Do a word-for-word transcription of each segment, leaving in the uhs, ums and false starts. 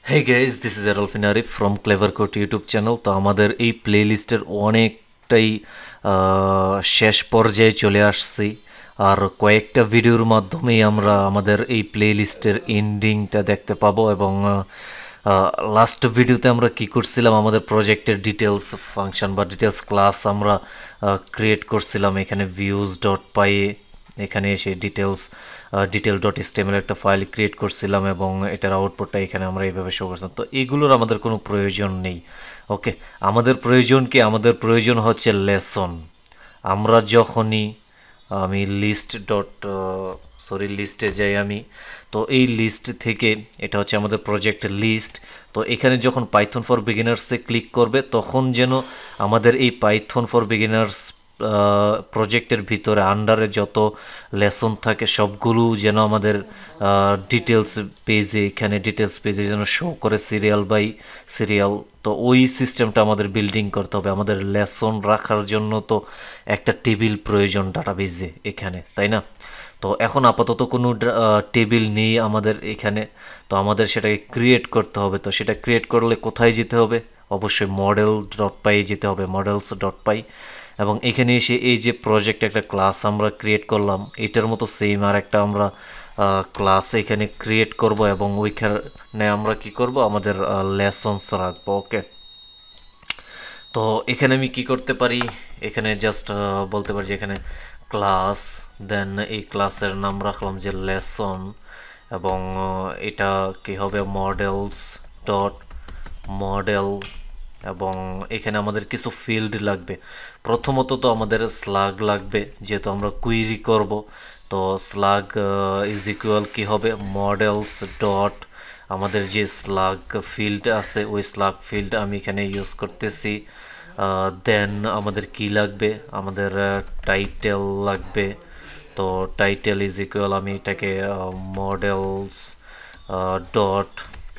Hey guys, this is Aralfin Arif from CleaverCode YouTube channel. তো আমাদের এই প্লেলিস্টের অনেকটাই শেষ পর্যায়ে চলে আসছি আর কয়েকটা ভিডিওর মাধ্যমেই আমরা আমাদের এই প্লেলিস্টের এন্ডিংটা দেখতে পাবো এবং লাস্ট ভিডিওতে আমরা কি করছিলাম আমাদের প্রজেক্টের ডিটেলস ফাংশন বা ডিটেলস ক্লাস আমরা ক্রিয়েট করছিলাম এখানে ভিউজ ডট পাই এখানে এসে ডিটেলস ডিটেল ডট এসটিএমএল একটা ফাইল ক্রিয়েট করছিলাম এবং এটার আউটপুটটা এখানে আমরা এইভাবে শো করছিলাম। তো এগুলোর আমাদের কোনো প্রয়োজন নেই। ওকে, আমাদের প্রয়োজন কি? আমাদের প্রয়োজন হচ্ছে লেসন। আমরা যখনই আমি লিস্ট ডট সরি লিস্টে যাই আমি, তো এই লিস্ট থেকে এটা হচ্ছে আমাদের প্রজেক্ট লিস্ট। তো এখানে যখন পাইথন ফর বিগিনার্সে ক্লিক করবে তখন যেন আমাদের এই পাইথন ফর বিগিনার্স প্রজেক্টের ভিতরে আন্ডারে যত লেসন থাকে সবগুলো যেন আমাদের ডিটেলস পেজে এখানে ডিটেলস পেজে যেন শো করে সিরিয়াল বাই সিরিয়াল। তো ওই সিস্টেমটা আমাদের বিল্ডিং করতে হবে। আমাদের লেসন রাখার জন্য তো একটা টেবিল প্রয়োজন ডাটাবেজে এখানে, তাই না? তো এখন আপাতত কোনো টেবিল নেই আমাদের এখানে, তো আমাদের সেটাকে ক্রিয়েট করতে হবে। তো সেটা ক্রিয়েট করলে কোথায় যেতে হবে? অবশ্যই মডেল ডট পাই যেতে হবে, মডেলস ডট পাই। এবং এখানে এসে এই যে প্রজেক্ট একটা ক্লাস আমরা ক্রিয়েট করলাম, এটার মতো সেম আর একটা আমরা ক্লাস এখানে ক্রিয়েট করব এবং ওইখানে আমরা কি করব আমাদের লেসনস রাখবো। ওকে, তো এখানে আমি কি করতে পারি? এখানে জাস্ট বলতে পারি যে এখানে ক্লাস, দেন এই ক্লাসের নাম রাখলাম যে লেসন এবং এটা কি হবে মডেলস ডট মডেল এবং এখানে আমাদের কিছু ফিল্ড লাগবে। প্রথমত তো আমাদের স্লাগ লাগবে, যেহেতু আমরা কুইরি করব। তো স্লাগ ইজ ইকুয়াল কি হবে মডেলস ডট আমাদের যে স্লাগ ফিল্ড আছে ওই স্লাগ ফিল্ড আমি এখানে ইউজ করতেছি। দেন আমাদের কি লাগবে? আমাদের টাইটেল লাগবে। তো টাইটেল ইজ ইকুয়াল আমি এটাকে মডেলস ডট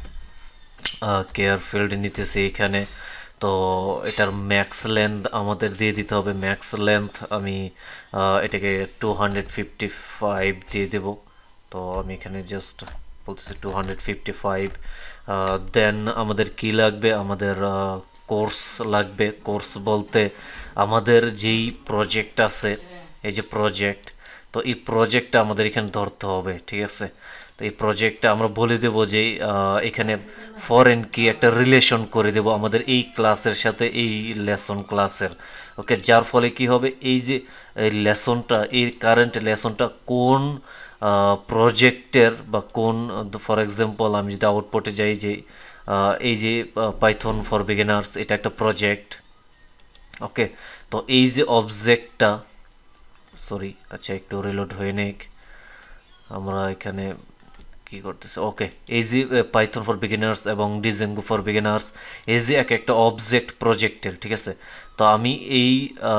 কেয়ার ফিল্ড নিতেছি এখানে। তো এটার ম্যাক্স লেন্থ আমাদের দিয়ে দিতে হবে। ম্যাক্স লেন্থ আমি এটাকে টু হান্ড্রেড ফিফটি ফাইভ দিয়ে দেব। তো আমি এখানে জাস্ট বলতেছি two hundred fifty five. Then আমাদের কি লাগবে? আমাদের কোর্স লাগবে। কোর্স বলতে আমাদের যেই প্রজেক্ট আছে, এই যে প্রজেক্ট, তো এই প্রজেক্টটা আমাদের এখানে ধরতে হবে, ঠিক আছে? তো এই প্রজেক্টটা আমরা বলে দেব যে এখানে ফরেন কি একটা রিলেশন করে দেব আমাদের এই ক্লাসের সাথে, এই লেসন ক্লাসের। ওকে, যার ফলে কি হবে এই যে এই লেসনটা, এই কারেন্ট লেসনটা কোন প্রজেক্টের বা কোন, ফর এক্সাম্পল আমি যদি আউটপুটে যাই যে এই যে পাইথন ফর বিগিনার্স এটা একটা প্রজেক্ট। ওকে, তো এই যে অবজেক্টটা, সরি আচ্ছা একটু রিলোড হয়ে নেক, আমরা এখানে কি করতেছে। ওকে, এই যে পাইথন ফর বিগিনার্স এবং ডিজেঙ্গো ফর বিগিনার্স এই যে এক একটা অবজেক্ট প্রজেক্টের, ঠিক আছে? তো আমি এই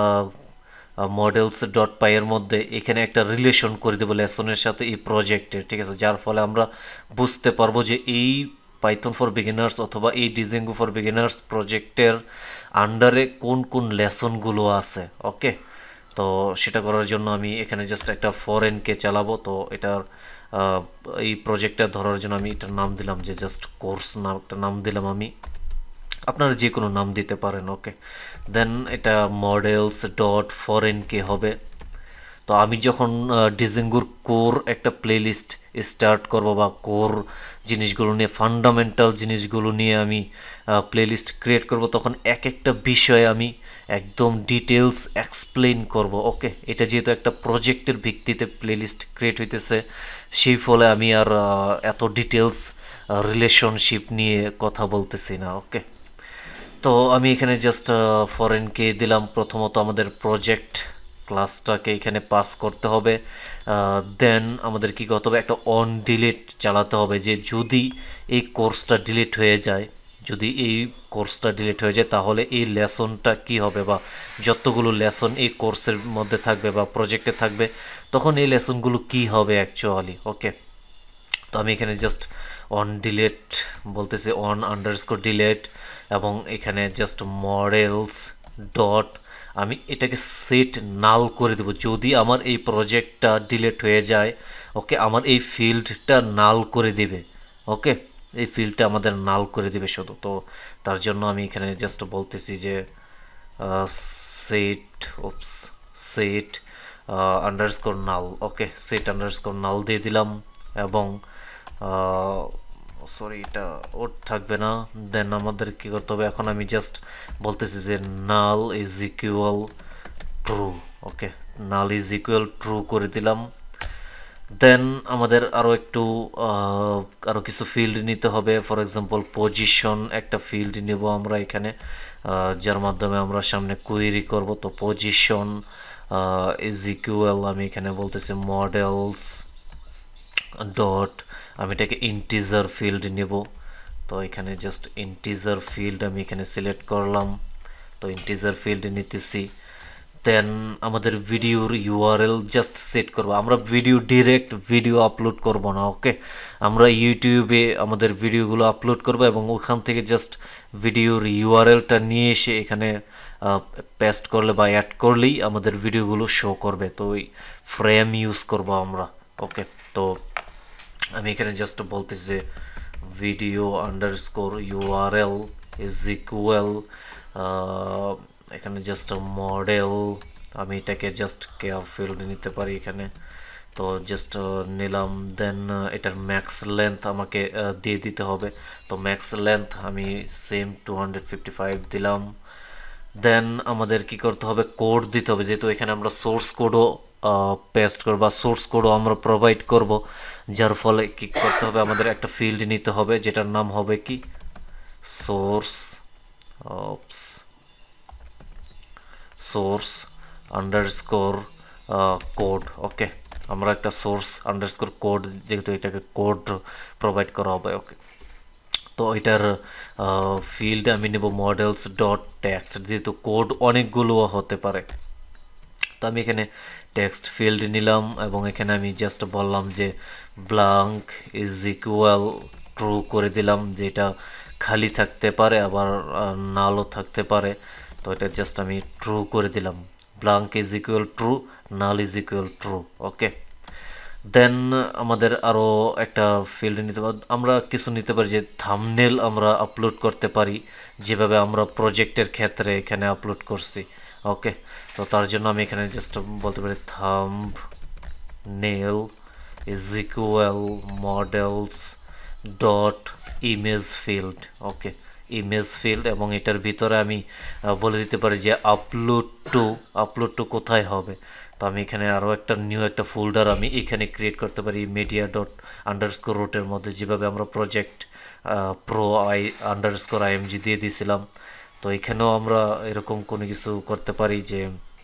মডেলস ডট পাই এর মধ্যে এখানে একটা রিলেশন করে দেবো লেসনের সাথে এই প্রজেক্টের, ঠিক আছে? যার ফলে আমরা বুঝতে পারবো যে এই পাইথন ফর বিগিনার্স অথবা এই ডিজেঙ্গো ফর বিগিনার্স প্রজেক্টের আন্ডারে কোন কোন লেসনগুলো আছে। ওকে, তো সেটা করার জন্য আমি এখানে জাস্ট একটা ফরেনকে চালাবো। তো এটার এই প্রজেক্টটা ধরার জন্য আমি এটার নাম দিলাম যে জাস্ট কোর্স নাম একটা নাম দিলাম আমি, আপনারা যে কোনো নাম দিতে পারেন। ওকে, দেন এটা মডেলস ডট ফরেনকে হবে। তো আমি যখন ডিজেঙ্গুর কোর একটা প্লেলিস্ট স্টার্ট করব বা কোর জিনিসগুলো নিয়ে, ফান্ডামেন্টাল জিনিসগুলো নিয়ে আমি প্লেলিস্ট ক্রিয়েট করব, তখন এক একটা বিষয় আমি একদম ডিটেলস এক্সপ্লেন করব। ওকে, এটা যেহেতু একটা প্রজেক্টের ভিত্তিতে প্লেলিস্ট ক্রিয়েট হইতেছে, সেই ফলে আমি আর এত ডিটেলস রিলেশনশিপ নিয়ে কথা বলতেছি না। ওকে, তো আমি এখানে জাস্ট ফরেনকে দিলাম। প্রথমত আমাদের প্রজেক্ট ক্লাসটাকে এখানে পাস করতে হবে। দেন আমাদের কি করতে হবে? একটা অন ডিলিট চালাতে হবে, যে যদি এই কোর্সটা ডিলিট হয়ে যায়, যদি এই কোর্সটা ডিলিট হয়ে যায় তাহলে এই লেসনটা কি হবে, বা যতগুলো লেসন এই কোর্সের মধ্যে থাকবে বা প্রজেক্টে থাকবে তখন এই লেসনগুলো কি হবে অ্যাকচুয়ালি। ওকে, তো আমি এখানে জাস্ট অন ডিলেট বলতেছি, অন আন্ডারস্কোর ডিলেট, এবং এখানে জাস্ট মডেলস ডট আমি এটাকে সেট নাল করে দেবো। যদি আমার এই প্রজেক্টটা ডিলেট হয়ে যায়, ওকে, আমার এই ফিল্ডটা নাল করে দিবে। ওকে, এই ফিল্ডটা আমাদের নাল করে দিবে শুধু। তো তার জন্য আমি এখানে জাস্ট বলতেছি যে set oops set underscore null, okay set underscore null দিয়ে দিলাম এবং সরি এটা ওর থাকবে না। দেন আমাদের কি করতে হবে, এখন আমি জাস্ট বলতেছি যে null is equal true, okay null is equal true করে দিলাম। দেন আমাদের আরও একটু আরও কিছু ফিল্ড নিতে হবে। ফর এক্সাম্পল পজিশন একটা ফিল্ড নেব আমরা এখানে, যার মাধ্যমে আমরা সামনে কোয়েরি করব। তো পজিশন ইজ ইকুয়াল আমি এখানে বলতেছি মডেলস ডট, আমি এটাকে ইন্টিজার ফিল্ড নেব। তো এখানে জাস্ট ইন্টিজার ফিল্ড আমি এখানে সিলেক্ট করলাম। তো ইন্টিজার ফিল্ড নিতেছি। দেন আমাদের ভিডিওর ইউআরএল জাস্ট সেট করব। আমরা ভিডিও ডিরেক্ট ভিডিও আপলোড করব না, ওকে আমরা ইউটিউবে আমাদের ভিডিওগুলো আপলোড করব এবং ওখান থেকে জাস্ট ভিডিওর ইউআরএলটা নিয়ে এসে এখানে পেস্ট করলে বা অ্যাড করলেই আমাদের ভিডিওগুলো শো করবে। তো ওই ফ্রেম ইউজ করব আমরা, ওকে। তো আমি এখানে জাস্ট বলতেছি যে video underscore URL is equal, এখানে জাস্ট মডেল, আমি এটাকে জাস্ট কেয়ার ফিল্ড নিতে পারি এখানে। তো জাস্ট নিলাম। দেন এটার ম্যাক্স লেন্থ আমাকে দিয়ে দিতে হবে। তো ম্যাক্স লেন্থ আমি same two hundred fifty five দিলাম। দেন আমাদের কি করতে হবে, কোড দিতে হবে, যেহেতু এখানে আমরা সোর্স কোডও পেস্ট করব বা সোর্স কোডও আমরা প্রোভাইড করব, যার ফলে কি করতে হবে, আমাদের একটা ফিল্ড নিতে হবে যেটার নাম হবে কি source oops source underscore code, okay আমরা একটা সোর্স আন্ডারস্কোর কোড, যেহেতু এটাকে কোড প্রোভাইড করা হবে, ওকে। তো এটার ফিল্ড আমি নেব মডেলস ডট টেক্সট, যেহেতু কোড অনেকগুলো হতে পারে। তো আমি এখানে টেক্সট ফিল্ড নিলাম এবং এখানে আমি জাস্ট বললাম যে ব্ল্যাঙ্ক ইজ ইকুয়াল ট্রু করে দিলাম, যে এটা খালি থাকতে পারে আবার নালও থাকতে পারে। তো এটা জাস্ট আমি ট্রু করে দিলাম, blank is equal true, null is equal true, okay. Then আমাদের আরও একটা ফিল্ড নিতে পারি, আমরা কিছু নিতে পারি যে থাম্বনেল আমরা আপলোড করতে পারি, যেভাবে আমরা প্রজেক্টের ক্ষেত্রে এখানে আপলোড করছি, ওকে। তো তার জন্য আমি এখানে জাস্ট বলতে পারি thumbnail is equal models dot image field, okay image field, এবং এটার ভিতরে আমি বলে দিতে পারি যে আপলোড টু আপলোড টু কোথায় হবে। তো আমি এখানে আরও একটা নিউ একটা ফোল্ডার আমি এখানে ক্রিয়েট করতে পারি মিডিয়া ডট আন্ডারস্কোর রুটের মধ্যে, যেভাবে আমরা project pro I underscore IMG দিয়ে দিয়েছিলাম। তো এখানেও আমরা এরকম কোনো কিছু করতে পারি যে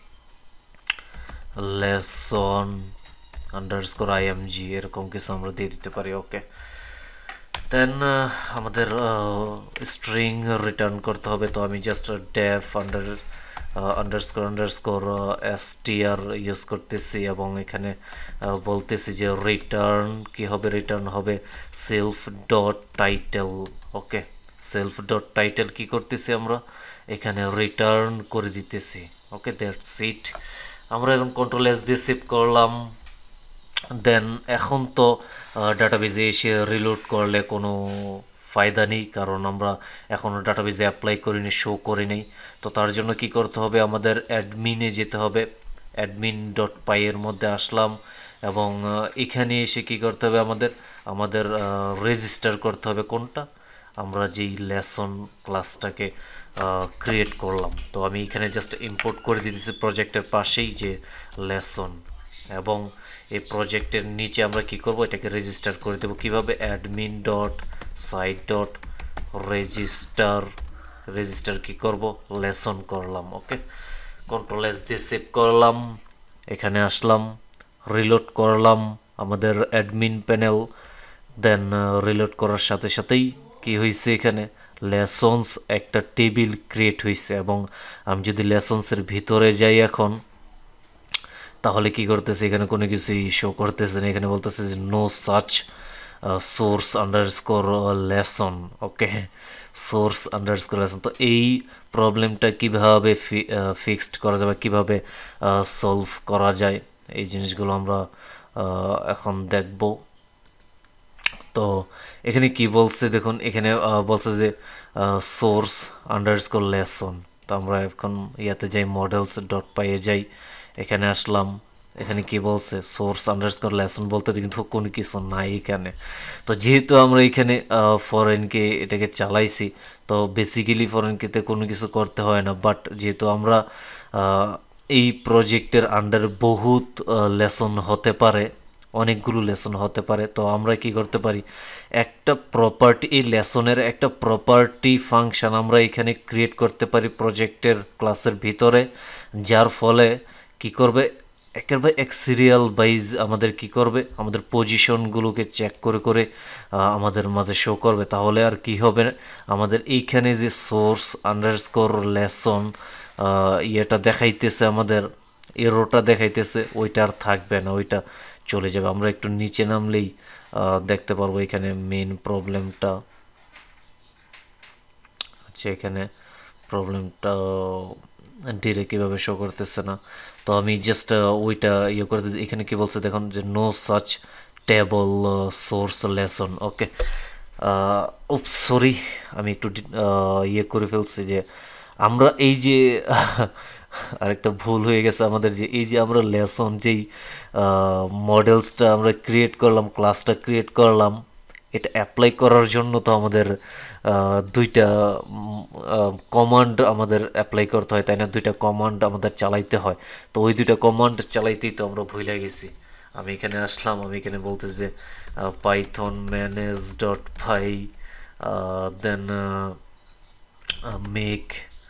লেসন আন্ডারস্কোর আইএমজি এরকম কিছু আমরা দিয়ে দিতে পারি, ওকে। দেন আমাদের স্ট্রিং রিটার্ন করতে হবে। তো আমি just def under underscore underscore STR use করতেছি এবং এখানে বলতেছি যে রিটার্ন কি হবে, রিটার্ন হবে self dot title, okay self dot title কি করতেছি আমরা এখানে রিটার্ন করে দিতেছি, ওকে দ্যাটস ইট। আমরা এখন কন্ট্রোল এস দিয়ে সেভ করলাম। দেন এখন তো ডাটাবেজে এসে রিলোড করলে কোনো ফায়দা নেই, কারণ আমরা এখনও ডাটাবেজে অ্যাপ্লাই করিনি, শো করি নেই। তো তার জন্য কি করতে হবে, আমাদের অ্যাডমিনে যেতে হবে। অ্যাডমিন ডট পাই এর মধ্যে আসলাম এবং এখানে এসে কি করতে হবে, আমাদের আমাদের রেজিস্টার করতে হবে কোনটা, আমরা যেই লেসন ক্লাসটাকে ক্রিয়েট করলাম। তো আমি এখানে জাস্ট ইম্পোর্ট করে দিতেছি প্রজেক্টের পাশেই যে লেসন, এবং এই প্রজেক্টের নিচে আমরা কি করব, এটাকে রেজিস্টার করে দেব কিভাবে, admin dot site dot register register কি করব লেসন করলাম, ওকে কন্ট্রোল এস দিয়ে সেভ করলাম। এখানে আসলাম, রিলোড করলাম আমাদের অ্যাডমিন প্যানেল। দেন রিলোড করার সাথে সাথেই কি হয়েছে, এখানে লেসন্স একটা টেবিল ক্রিয়েট হয়েছে, এবং আমি যদি লেসন্সের ভিতরে যাই এখন, তাহলে কি করতেছে, এখানে কোনো কিছুই শো করতেছে না। এখানে বলতেছে যে no such source underscore lesson, okay source underscore lesson. তো এই প্রবলেমটা কীভাবে ফিক্সড করা যাবে, কীভাবে সলভ করা যায়, এই জিনিসগুলো আমরা এখন দেখব। তো এখানে কি বলছে দেখুন, এখানে আহ, বলছে যে সোর্স আন্ডারস্কোর লেসন। তো আমরা এখন ইয়াতে যাই, মডেলস ডট পাইয়ে যাই, এখানে আসলাম। এখানে কি বলছে, সোর্স আন্ডারস্কোর লেসন বলতে কিন্তু কোনো কিছু নাই এখানে। তো যেহেতু আমরা এখানে ফরেনকে এটাকে চালাইছি, তো বেসিক্যালি ফরেনকেতে কোনো কিছু করতে হয় না। বাট যেহেতু আমরা আহ, এই প্রজেক্টের আন্ডার বহুত লেসন হতে পারে, অনেকগুলো লেসন হতে পারে, তো আমরা কি করতে পারি, একটা প্রপার্টি, এই লেসনের একটা প্রপার্টি ফাংশন আমরা এখানে ক্রিয়েট করতে পারি প্রজেক্টের ক্লাসের ভিতরে, যার ফলে কি করবে, একেবারে এক সিরিয়াল ওয়াইজ আমাদের কি করবে, আমাদের পজিশনগুলোকে চেক করে করে আহ, আমাদের মাঝে শো করবে। তাহলে আর কি হবে, আমাদের এইখানে যে সোর্স আন্ডারস্কোর লেসন ইয়েটা দেখাইতেছে, আমাদের এরোটা দেখাইতেছে, ওইটা আর থাকবে না, ওইটা চলে যাবে। আমরা একটু নিচে নামলেই আহ, দেখতে পারবো এখানে মেইন প্রবলেমটা। আচ্ছা, এখানে প্রবলেমটা ডিরেক্ট কীভাবে শো করতেছে না। তো আমি জাস্ট ওইটা ইয়ে করে দিই। এখানে কি বলছে দেখুন, যে no such table source lesson. Okay, oops sorry, আমি একটু ডি- আহ, ইয়ে করে ফেলছি, যে আমরা এই যে আরেকটা ভুল হয়ে গেছে আমাদের, যে এই যে আমরা লেসন যেই মডেলসটা আমরা ক্রিয়েট করলাম, ক্লাসটা ক্রিয়েট করলাম, এটা অ্যাপ্লাই করার জন্য তো আমাদের আহ, দুইটা কমান্ড আমাদের অ্যাপ্লাই করতে হয়, তাই না? দুইটা কমান্ড আমাদের চালাইতে হয়। তো ওই দুইটা কমান্ড চালাইতেই তো আমরা ভুলে গেছি। আমি এখানে আসলাম, আমি এখানে বলতে যে Python manage dot py, then make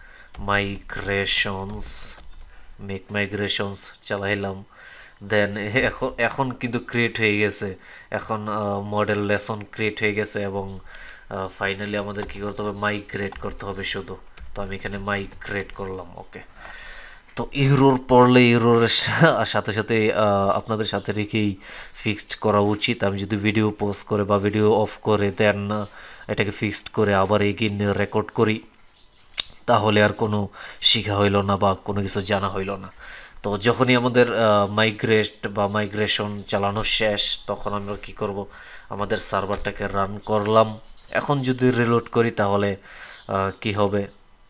migrations, make migrations চালাইলাম। দেন এখন এখন কিন্তু ক্রিয়েট হয়ে গেছে, এখন মডেল লেসন ক্রিয়েট হয়ে গেছে, এবং ফাইনালি আমাদের কি করতে হবে, মাইগ্রেট করতে হবে শুধু। তো আমি এখানে মাইগ্রেট করলাম। ওকে, তো ইউরোর পড়লে ইউরোর সাথে সাথে আহ, আপনাদের সাথে রেখেই ফিক্সড করা উচিত। আমি যদি ভিডিও পোস্ট করে বা ভিডিও অফ করে দেন এটাকে ফিক্সড করে আবার এগিন রেকর্ড করি, তাহলে আর কোনো শেখা হইল না বা কোনো কিছু জানা হইল না। তো যখনই আমাদের মাইগ্রেট বা মাইগ্রেশন চালানো শেষ, তখন আমরা কি করব, আমাদের সার্ভারটাকে রান করলাম। এখন যদি রিলোড করি তাহলে আহ, কি হবে,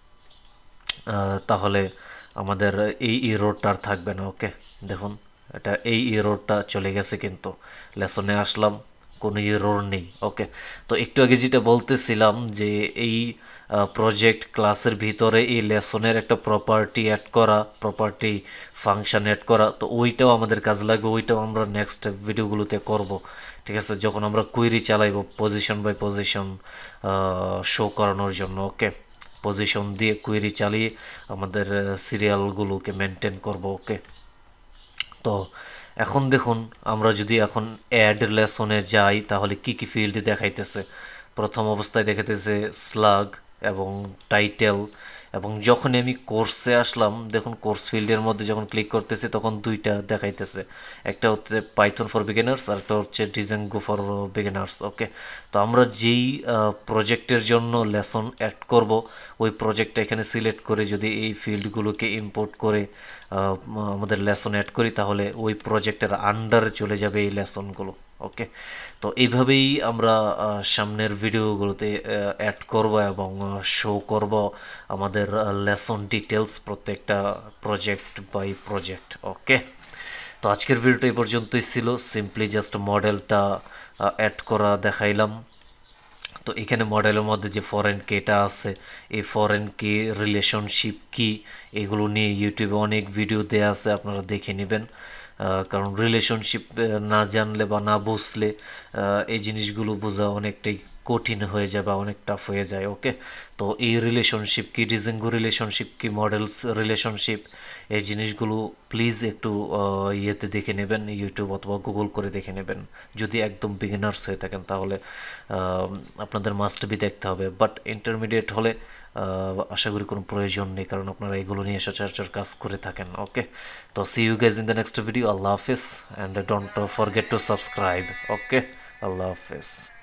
আহ, তাহলে আমাদের এই ইরোরটা আর থাকবে না। ওকে, দেখুন এটা এই ইরোরটা চলে গেছে, কিন্তু লেসনে আসলাম, কোনো ইরোর নেই। ওকে, তো একটু আগে যেটা বলতেছিলাম, যে এই প্রজেক্ট ক্লাসের ভিতরে এই লেসনের একটা প্রপার্টি অ্যাড করা, প্রপার্টি ফাংশন অ্যাড করা, তো ওইটাও আমাদের কাজ লাগবে, ওইটাও আমরা নেক্সট ভিডিওগুলোতে করব। ঠিক আছে, যখন আমরা কুইরি চালাইব পজিশন বাই পজিশন শো করানোর জন্য। ওকে, পজিশন দিয়ে কুইরি চালিয়ে আমাদের সিরিয়ালগুলোকে মেনটেন করব। ওকে, তো এখন দেখুন, আমরা যদি এখন অ্যাড লেসনে যাই, তাহলে কি কি ফিল্ড দেখাইতেছে। প্রথম অবস্থায় দেখাইতেছে স্লাগ এবং টাইটেল, এবং যখন আমি কোর্সে আসলাম, দেখুন কোর্স ফিল্ডের মধ্যে যখন ক্লিক করতেছি তখন দুইটা দেখাইতেছে, একটা হচ্ছে পাইথন ফর বিগিনার্স আর একটা হচ্ছে ডিজাঙ্গো ফর বিগিনার্স। ওকে, তো আমরা যেই প্রজেক্টের জন্য লেসন অ্যাড করব, ওই প্রজেক্টটা এখানে সিলেক্ট করে যদি এই ফিল্ডগুলোকে ইম্পোর্ট করে আহ, আমাদের লেসন অ্যাড করি, তাহলে ওই প্রজেক্টের আন্ডারে চলে যাবে এই লেসনগুলো। ওকে, তো এইভাবেই আমরা আহ, সামনের ভিডিওগুলোতে অ্যাড করব এবং শো করব আমাদের লেসন ডিটেলস প্রত্যেকটা প্রজেক্ট বাই প্রজেক্ট। ওকে, তো আজকের ভিডিওটা এই পর্যন্তই ছিল, সিম্পলি জাস্ট মডেলটা অ্যাড করা দেখাইলাম। তো এখানে মডেলের মধ্যে যে ফরেন কেটা আছে, এই ফরেন কে রিলেশনশিপ কি, এগুলো নিয়ে ইউটিউবে অনেক ভিডিও দেওয়া আছে, আপনারা দেখে নেবেন। কারণ রিলেশনশিপ না জানলে বা না বুঝলে এই জিনিসগুলো বোঝা অনেকটাই কঠিন হয়ে যায় বা অনেক টাফ হয়ে যায়। ওকে, তো এই রিলেশনশিপ কি, ডিজাঙ্গো রিলেশনশিপ কি, মডেলস রিলেশনশিপ, এই জিনিসগুলো প্লিজ একটু ইয়েতে দেখে নেবেন, ইউটিউব অথবা গুগল করে দেখে নেবেন। যদি একদম বিগিনার্স হয়ে থাকেন তাহলে আপনাদের মাস্ট বি দেখতে হবে, বাট ইন্টারমিডিয়েট হলে আশা করি কোনো প্রয়োজন নেই, কারণ আপনারা এগুলো নিয়ে সচরাচর কাজ করে থাকেন। ওকে, তো see you guys in the next video. আল্লাহ হাফিজ, and don't forget to subscribe. Okay, আল্লাহ হাফিজ।